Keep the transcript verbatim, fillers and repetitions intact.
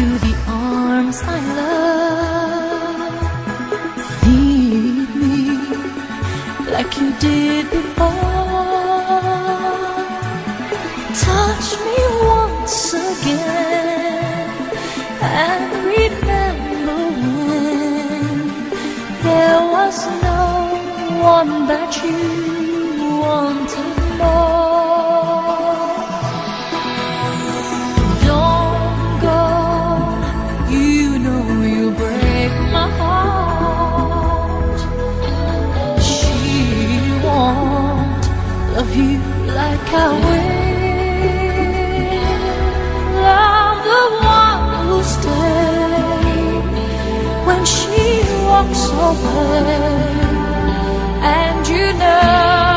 to the arms I love. Lead me like you did before. Touch me once again and remember when there was no one that you wanted more. Don't go, you know you break my heart. She won't love you like I will. I'm the one who stays when she walks away, and you know